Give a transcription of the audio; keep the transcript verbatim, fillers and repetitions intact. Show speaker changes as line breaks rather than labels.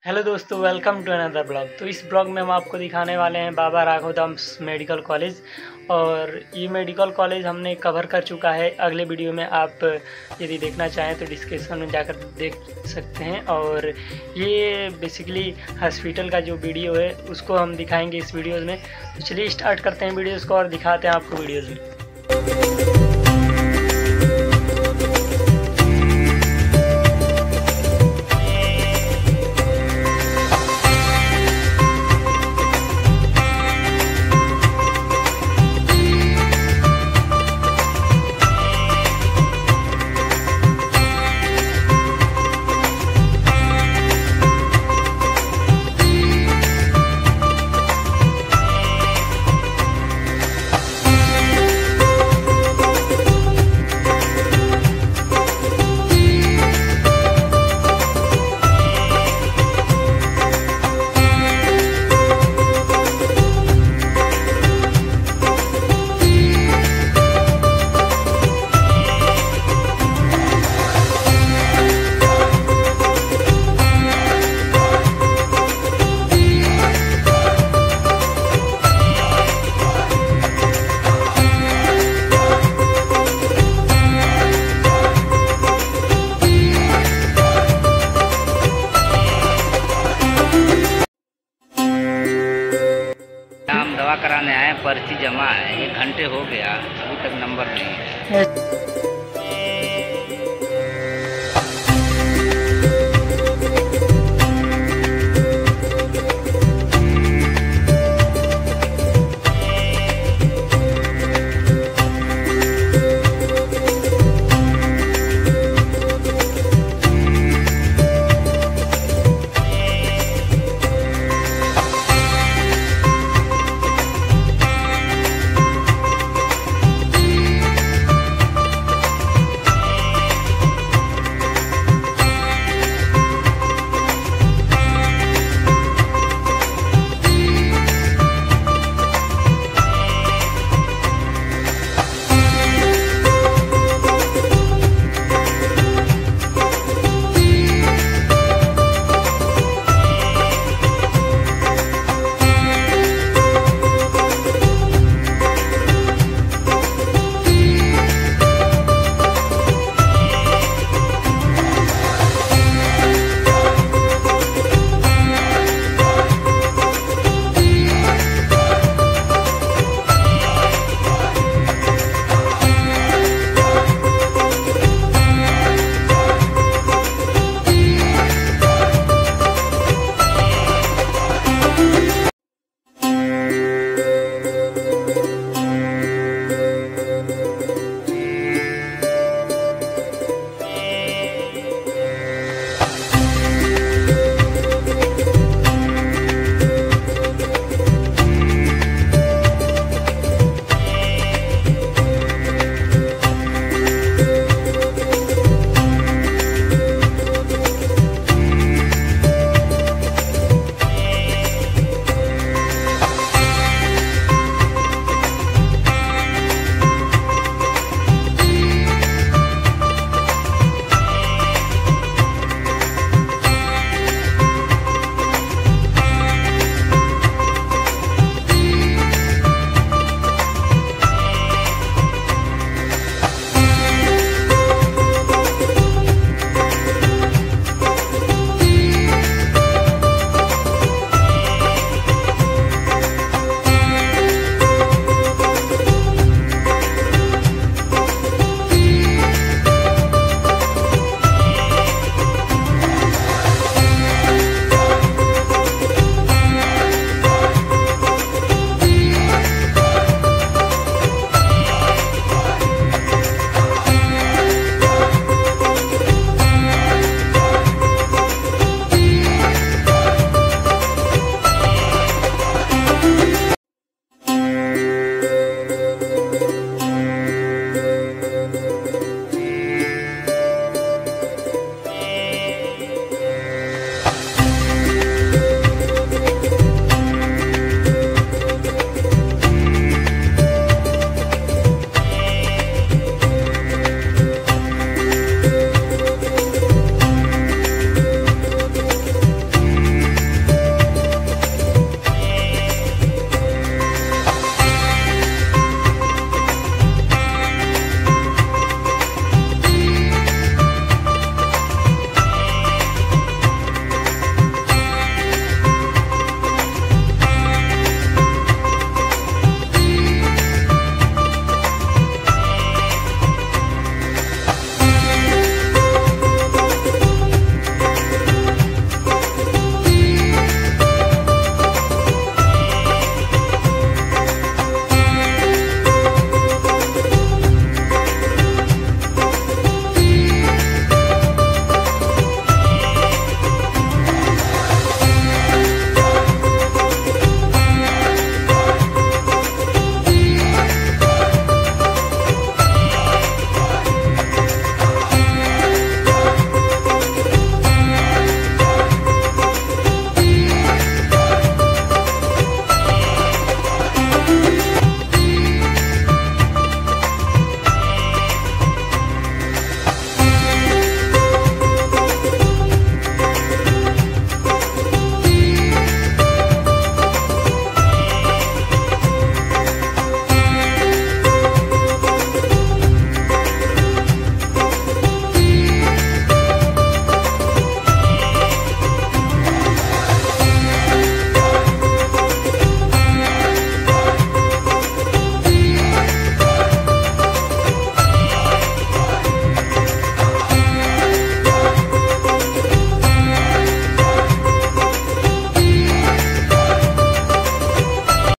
Hello दोस्तों, welcome two अनदर blog. तो इस ब्लॉग में हम आपको दिखाने वाले हैं बाबा राघव दास मेडिकल कॉलेज। और ये मेडिकल कॉलेज हमने कवर कर चुका है। अगले वीडियो में आप यदि देखना चाहें तो डिस्क्रिप्शन में जाकर देख सकते हैं। और ये बेसिकली हॉस्पिटल का जो वीडियो है उसको हम दिखाएंगे इस वीडियोज़ में। तो चलिए स्टार्ट करते हैं वीडियोज़ को और दिखाते हैं आपको वीडियोज़ में।
हम दवा कराने आए, पर्ची जमा है, एक घंटे हो गया, अभी तक नंबर नहीं है।